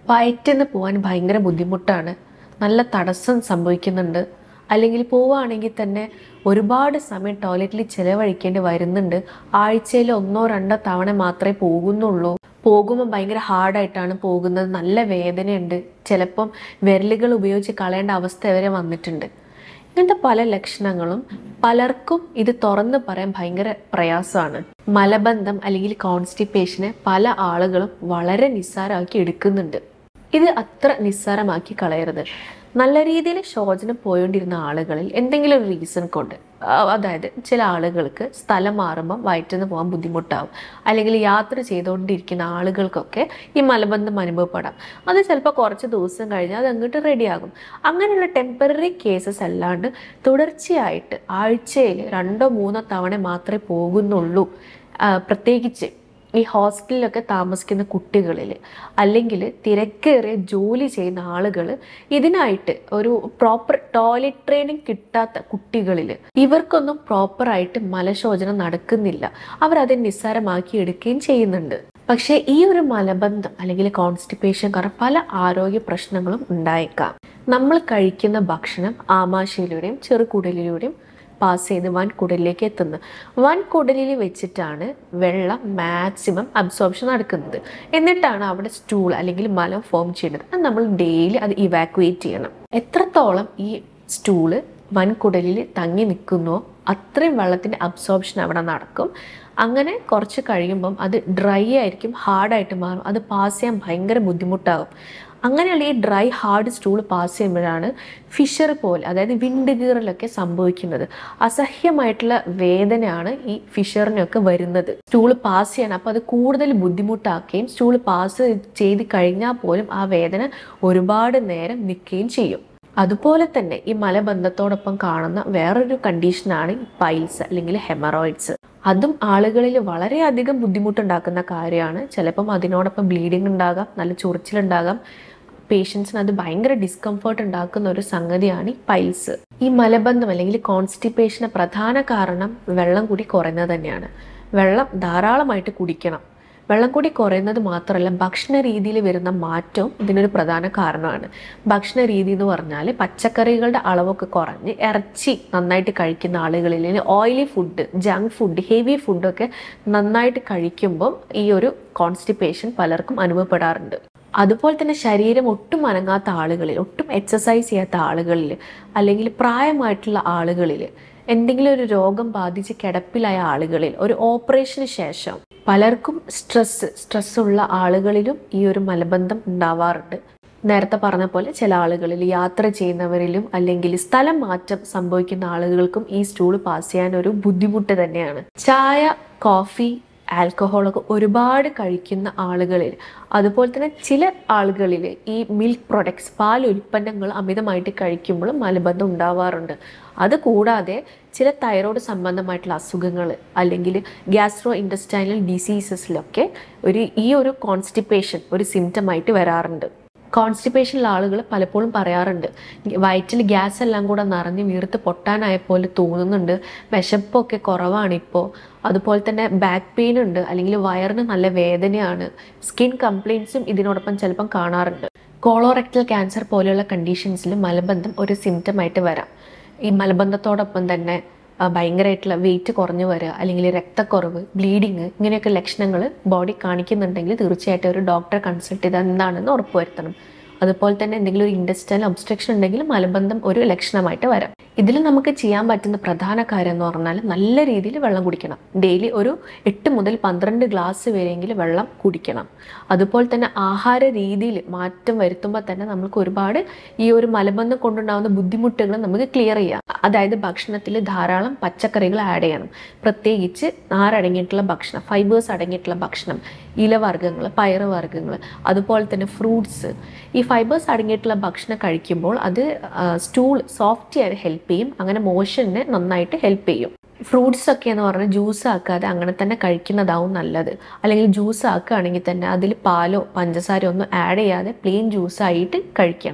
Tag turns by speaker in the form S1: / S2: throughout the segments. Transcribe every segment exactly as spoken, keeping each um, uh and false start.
S1: വയറ്റിന്ന് പോകാൻ ഭയങ്കര ബുദ്ധിമുട്ടാണ്, നല്ല തടസ്സം സംഭവിക്കുന്നുണ്ട്, അല്ലെങ്കിൽ പോവുകയാണെങ്കിൽ തന്നെ ഒരുപാട് സമയം ടോയ്ലറ്റിൽ ചിലവഴിക്കേണ്ടി വരുന്നുണ്ട്, ആഴ്ചയിൽ ഒന്നോ രണ്ടോ തവണ മാത്രമേ പോകുന്നുള്ളൂ, പോകുമ്പോൾ ഭയങ്കര ഹാർഡായിട്ടാണ് പോകുന്നത്, നല്ല വേദനയുണ്ട്, ചിലപ്പം വിരലുകൾ ഉപയോഗിച്ച് കളയേണ്ട അവസ്ഥ വരെ വന്നിട്ടുണ്ട്. ഇങ്ങനത്തെ പല ലക്ഷണങ്ങളും പലർക്കും ഇത് തുറന്ന് പറയാൻ ഭയങ്കര പ്രയാസമാണ്. മലബന്ധം അല്ലെങ്കിൽ കോൺസ്റ്റിപ്പേഷനെ പല ആളുകളും വളരെ നിസ്സാരമാക്കി എടുക്കുന്നുണ്ട്. ഇത് അത്ര നിസ്സാരമാക്കി കളയരുത്. നല്ല രീതിയിൽ ശോചനം പോയോണ്ടിരുന്ന ആളുകളിൽ എന്തെങ്കിലും ഒരു റീസൺ കൊണ്ട്, അതായത് ചില ആളുകൾക്ക് സ്ഥലം മാറുമ്പം വയറ്റിന്ന് പോകാൻ ബുദ്ധിമുട്ടാവും, അല്ലെങ്കിൽ യാത്ര ചെയ്തുകൊണ്ടിരിക്കുന്ന ആളുകൾക്കൊക്കെ ഈ മലബന്ധം അനുഭവപ്പെടാം. അത് ചിലപ്പോൾ കുറച്ച് ദിവസം കഴിഞ്ഞാൽ അത് അങ്ങോട്ട് റെഡിയാകും. അങ്ങനെയുള്ള ടെമ്പററി കേസസ് അല്ലാണ്ട് തുടർച്ചയായിട്ട് ആഴ്ചയിൽ രണ്ടോ മൂന്നോ തവണ മാത്രമേ പോകുന്നുള്ളൂ, പ്രത്യേകിച്ച് ഈ ഹോസ്റ്റലിലൊക്കെ താമസിക്കുന്ന കുട്ടികളിൽ, അല്ലെങ്കിൽ തിരക്കേറിയ ജോലി ചെയ്യുന്ന ആളുകൾ, ഇതിനായിട്ട് ഒരു പ്രോപ്പർ ടോയ്ലറ്റ് ട്രെയിനിങ് കിട്ടാത്ത കുട്ടികളിൽ, ഇവർക്കൊന്നും പ്രോപ്പറായിട്ട് മലശോചനം നടക്കുന്നില്ല, അവരത് നിസ്സാരമാക്കി എടുക്കുകയും ചെയ്യുന്നുണ്ട്. പക്ഷേ ഈ ഒരു മലബന്ധം അല്ലെങ്കിൽ കോൺസ്റ്റിപ്പേഷൻ കാരണം പല ആരോഗ്യ പ്രശ്നങ്ങളും ഉണ്ടായേക്കാം. നമ്മൾ കഴിക്കുന്ന ഭക്ഷണം ആമാശയയിലൂടെയും ചെറുകുടലിലൂടെയും പാസ് ചെയ്ത് വൻകുടലിലേക്ക് എത്തുന്നത്. വൻകുടലിൽ വെച്ചിട്ടാണ് വെള്ളം മാക്സിമം അബ്സോർപ്ഷൻ നടക്കുന്നത്. എന്നിട്ടാണ് അവിടെ സ്റ്റൂൾ അല്ലെങ്കിൽ മലം ഫോം ചെയ്യുന്നത്. അത് നമ്മൾ ഡെയിലി അത് ഇവാക്യുവേറ്റ് ചെയ്യണം. എത്രത്തോളം ഈ സ്റ്റൂള് വൻകുടലിൽ തങ്ങി നിൽക്കുന്നോ അത്രയും വെള്ളത്തിൻ്റെ അബ്സോർപ്ഷൻ അവിടെ നടക്കും. അങ്ങനെ കുറച്ച് കഴിയുമ്പം അത് ഡ്രൈ ആയിരിക്കും, ഹാർഡായിട്ട് മാറും, അത് പാസ് ചെയ്യാൻ ഭയങ്കര ബുദ്ധിമുട്ടാകും. അങ്ങനെയുള്ള ഈ ഡ്രൈ ഹാർഡ് സ്റ്റൂൾ പാസ് ചെയ്യുമ്പോഴാണ് ഫിഷർ പോലെ, അതായത് വിണ്ട് കീറലൊക്കെ സംഭവിക്കുന്നത്. അസഹ്യമായിട്ടുള്ള വേദനയാണ് ഈ ഫിഷറിനൊക്കെ വരുന്നത് സ്റ്റൂൾ പാസ് ചെയ്യണം. അപ്പോൾ അത് കൂടുതൽ ബുദ്ധിമുട്ടാക്കുകയും സ്റ്റൂൾ പാസ് ചെയ്ത് കഴിഞ്ഞാൽ പോലും ആ വേദന ഒരുപാട് നേരം നിൽക്കുകയും ചെയ്യും. അതുപോലെ തന്നെ ഈ മലബന്ധത്തോടൊപ്പം കാണുന്ന വേറൊരു കണ്ടീഷനാണ് പൈൽസ് അല്ലെങ്കിൽ ഹെമറോയിഡ്സ്. അതും ആളുകളിൽ വളരെയധികം ബുദ്ധിമുട്ടുണ്ടാക്കുന്ന കാര്യമാണ്. ചിലപ്പം അതിനോടൊപ്പം ബ്ലീഡിങ് ഉണ്ടാകാം, നല്ല ചൊറിച്ചിലുണ്ടാകാം. പേഷ്യൻസിന് അത് ഭയങ്കര ഡിസ്കംഫർട്ട് ഉണ്ടാക്കുന്ന ഒരു സംഗതിയാണ് ഈ പൈൽസ്. ഈ മലബന്ധം അല്ലെങ്കിൽ കോൺസ്റ്റിപ്പേഷന് പ്രധാന കാരണം വെള്ളം കൂടി കുറയുന്നത് തന്നെയാണ്. വെള്ളം ധാരാളമായിട്ട് കുടിക്കണം. വെള്ളം കൂടി കുറയുന്നത് മാത്രമല്ല, ഭക്ഷണ രീതിയിൽ വരുന്ന മാറ്റവും ഇതിനൊരു പ്രധാന കാരണമാണ്. ഭക്ഷണ രീതി എന്ന് പറഞ്ഞാൽ പച്ചക്കറികളുടെ അളവൊക്കെ കുറഞ്ഞ് ഇറച്ചി നന്നായിട്ട് കഴിക്കുന്ന ആളുകളിൽ oily food, junk food, heavy ഫുഡൊക്കെ നന്നായിട്ട് കഴിക്കുമ്പം ഈ ഒരു കോൺസ്റ്റിപ്പേഷൻ പലർക്കും അനുഭവപ്പെടാറുണ്ട്. അതുപോലെ തന്നെ ശരീരം ഒട്ടും അനങ്ങാത്ത ആളുകളിൽ, ഒട്ടും എക്സസൈസ് ചെയ്യാത്ത ആളുകളിൽ, അല്ലെങ്കിൽ പ്രായമായിട്ടുള്ള ആളുകളിൽ, എന്തെങ്കിലും ഒരു രോഗം ബാധിച്ച് കിടപ്പിലായ ആളുകളിൽ, ഒരു ഓപ്പറേഷന് ശേഷം പലർക്കും സ്ട്രെസ് സ്ട്രെസ്സുള്ള ആളുകളിലും ഈ ഒരു മലബന്ധം ഉണ്ടാവാറുണ്ട്. നേരത്തെ പറഞ്ഞ പോലെ ചില ആളുകളിൽ, യാത്ര ചെയ്യുന്നവരിലും അല്ലെങ്കിൽ സ്ഥലം മാറ്റം സംഭവിക്കുന്ന ആളുകൾക്കും ഈ സ്റ്റൂൾ പാസ് ചെയ്യാൻ ഒരു ബുദ്ധിമുട്ട് തന്നെയാണ്. ചായ, കോഫി, ആൽക്കഹോളൊക്കെ ഒരുപാട് കഴിക്കുന്ന ആളുകളിൽ, അതുപോലെ തന്നെ ചില ആളുകളിൽ ഈ മിൽക്ക് പ്രൊഡക്ട്സ്, പാൽ ഉൽപ്പന്നങ്ങൾ അമിതമായിട്ട് കഴിക്കുമ്പോഴും മലബന്ധം ഉണ്ടാവാറുണ്ട്. അതുകൂടാതെ ചില തൈറോയ്ഡ് സംബന്ധമായിട്ടുള്ള അസുഖങ്ങൾ അല്ലെങ്കിൽ ഗ്യാസ്ട്രോ ഇൻറ്റസ്റ്റൈനൽ ഡിസീസസിലൊക്കെ ഒരു ഈ ഒരു കോൺസ്റ്റിപ്പേഷൻ ഒരു സിംറ്റമായിട്ട് വരാറുണ്ട്. കോൺസ്റ്റിപ്പേഷനുള്ള ആളുകൾ പലപ്പോഴും പറയാറുണ്ട്, വയറ്റിൽ ഗ്യാസ് എല്ലാം കൂടെ നിറഞ്ഞ് വീർത്ത് പൊട്ടാനായ പോലെ തോന്നുന്നുണ്ട്, വിശപ്പൊക്കെ കുറവാണിപ്പോൾ, അതുപോലെ തന്നെ ബാക്ക് പെയിൻ ഉണ്ട്, അല്ലെങ്കിൽ വയറിന് നല്ല വേദനയാണ്, സ്കിൻ കംപ്ലയിൻസും ഇതിനോടൊപ്പം ചിലപ്പം കാണാറുണ്ട്. കോളോറെക്ടൽ ക്യാൻസർ പോലെയുള്ള കണ്ടീഷൻസിൽ മലബന്ധം ഒരു സിംറ്റമായിട്ട് വരാം. ഈ മലബന്ധത്തോടൊപ്പം തന്നെ ഭയങ്കരമായിട്ടുള്ള വെയിറ്റ് കുറഞ്ഞു വരിക, അല്ലെങ്കിൽ രക്തക്കുറവ്, ബ്ലീഡിങ്, ഇങ്ങനെയൊക്കെ ലക്ഷണങ്ങൾ ബോഡി കാണിക്കുന്നുണ്ടെങ്കിൽ തീർച്ചയായിട്ടും ഒരു ഡോക്ടറെ കൺസൾട്ട് ചെയ്താൽ എന്താണെന്ന് ഉറപ്പുവരുത്തണം. അതുപോലെ തന്നെ എന്തെങ്കിലും ഒരു ഇൻഡസ്റ്റൈനൽ ഒബ്സ്ട്രക്ഷൻ ഉണ്ടെങ്കിൽ മലബന്ധം ഒരു ലക്ഷണമായിട്ട് വരാം. ഇതിൽ നമുക്ക് ചെയ്യാൻ പറ്റുന്ന പ്രധാന കാര്യം എന്ന് പറഞ്ഞാൽ നല്ല രീതിയിൽ വെള്ളം കുടിക്കണം. ഡെയിലി ഒരു എട്ട് മുതൽ പന്ത്രണ്ട് ഗ്ലാസ് വരെയെങ്കിലും വെള്ളം കുടിക്കണം. അതുപോലെ തന്നെ ആഹാര രീതിയിൽ മാറ്റം വരുത്തുമ്പോൾ തന്നെ നമുക്ക് ഒരുപാട് ഈ ഒരു മലബന്ധം കൊണ്ടുണ്ടാകുന്ന ബുദ്ധിമുട്ടുകൾ നമുക്ക് ക്ലിയർ ചെയ്യാം. അതായത് ഭക്ഷണത്തിൽ ധാരാളം പച്ചക്കറികൾ ആഡ് ചെയ്യണം, പ്രത്യേകിച്ച് നാരടങ്ങിയിട്ടുള്ള ഭക്ഷണം, ഫൈബേഴ്സ് അടങ്ങിയിട്ടുള്ള ഭക്ഷണം, ഇലവർഗ്ഗങ്ങൾ, പയറുവർഗ്ഗങ്ങൾ, അതുപോലെ തന്നെ ഫ്രൂട്ട്സ്. ഈ ഫൈബേഴ്സ് അടങ്ങിയിട്ടുള്ള ഭക്ഷണം കഴിക്കുമ്പോൾ അത് സ്റ്റൂൾ സോഫ്റ്റ് ചെയ്യാൻ ഹെൽപ്പ് ചെയ്യും, അങ്ങനെ മോഷന് നന്നായിട്ട് ഹെൽപ്പ് ചെയ്യും. ഫ്രൂട്ട്സ് ഒക്കെ എന്ന് പറഞ്ഞാൽ ജ്യൂസ് ആക്കാതെ അങ്ങനെ തന്നെ കഴിക്കുന്നതാവും നല്ലത്. അല്ലെങ്കിൽ ജ്യൂസ് ആക്കുകയാണെങ്കിൽ തന്നെ അതിൽ പാലോ പഞ്ചസാരയോ ഒന്നും ആഡ് ചെയ്യാതെ പ്ലെയിൻ ജ്യൂസായിട്ട് കഴിക്കണം.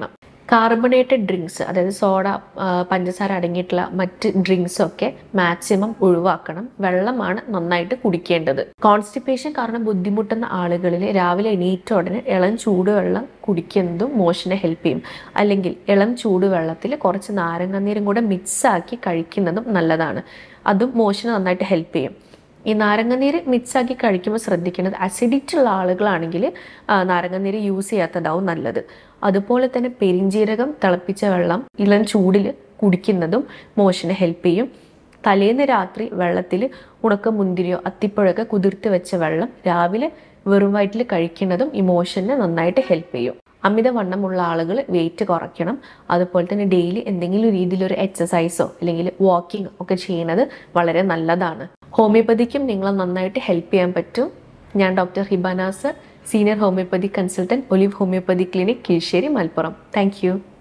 S1: കാർബണേറ്റഡ് ഡ്രിങ്ക്സ്, അതായത് സോഡ, പഞ്ചസാര അടങ്ങിയിട്ടുള്ള മറ്റ് ഡ്രിങ്ക്സൊക്കെ മാക്സിമം ഒഴിവാക്കണം. വെള്ളമാണ് നന്നായിട്ട് കുടിക്കേണ്ടത്. കോൺസ്റ്റിപ്പേഷൻ കാരണം ബുദ്ധിമുട്ടുന്ന ആളുകളിൽ രാവിലെ എണീറ്റ ഉടനെ ഇളം ചൂടുവെള്ളം കുടിക്കുന്നതും മോഷനെ ഹെൽപ്പ് ചെയ്യും. അല്ലെങ്കിൽ ഇളം ചൂടുവെള്ളത്തിൽ കുറച്ച് നാരങ്ങാനീരും കൂടെ മിക്സാക്കി കഴിക്കുന്നതും നല്ലതാണ്. അതും മോഷന് നന്നായിട്ട് ഹെൽപ്പ് ചെയ്യും. ഈ നാരങ്ങനീര് മിക്സാക്കി കഴിക്കുമ്പോൾ ശ്രദ്ധിക്കേണ്ടത്, അസിഡിറ്റി ഉള്ള ആളുകളാണെങ്കിൽ നാരങ്ങനീര് യൂസ് ചെയ്യാത്തതാവും നല്ലത്. അതുപോലെ തന്നെ പെരിഞ്ജീരകം തിളപ്പിച്ച വെള്ളം ഇളം ചൂടിൽ കുടിക്കുന്നതും മോഷന് ഹെൽപ്പ് ചെയ്യും. തലേന്ന് രാത്രി വെള്ളത്തിൽ ഉണക്ക മുന്തിരിയോ അത്തിപ്പഴമൊക്കെ കുതിർത്ത് വെച്ച വെള്ളം രാവിലെ വെറും വയറ്റിൽ കഴിക്കുന്നതും ഈ മോഷന് നന്നായിട്ട് ഹെൽപ്പ് ചെയ്യും. അമിതവണ്ണമുള്ള ആളുകൾ വെയിറ്റ് കുറയ്ക്കണം. അതുപോലെ തന്നെ ഡെയിലി എന്തെങ്കിലും രീതിയിലൊരു എക്സസൈസോ അല്ലെങ്കിൽ വാക്കിംഗ് ഒക്കെ ചെയ്യുന്നത് വളരെ നല്ലതാണ്. ഹോമിയോപ്പതിക്കും നിങ്ങളെ നന്നായിട്ട് ഹെൽപ്പ് ചെയ്യാൻ പറ്റും. ഞാൻ doctor Hiba Nasar, senior homoeopathy consultant, olive homoeopathy clinic, Keezhissery, Malappuram. Thank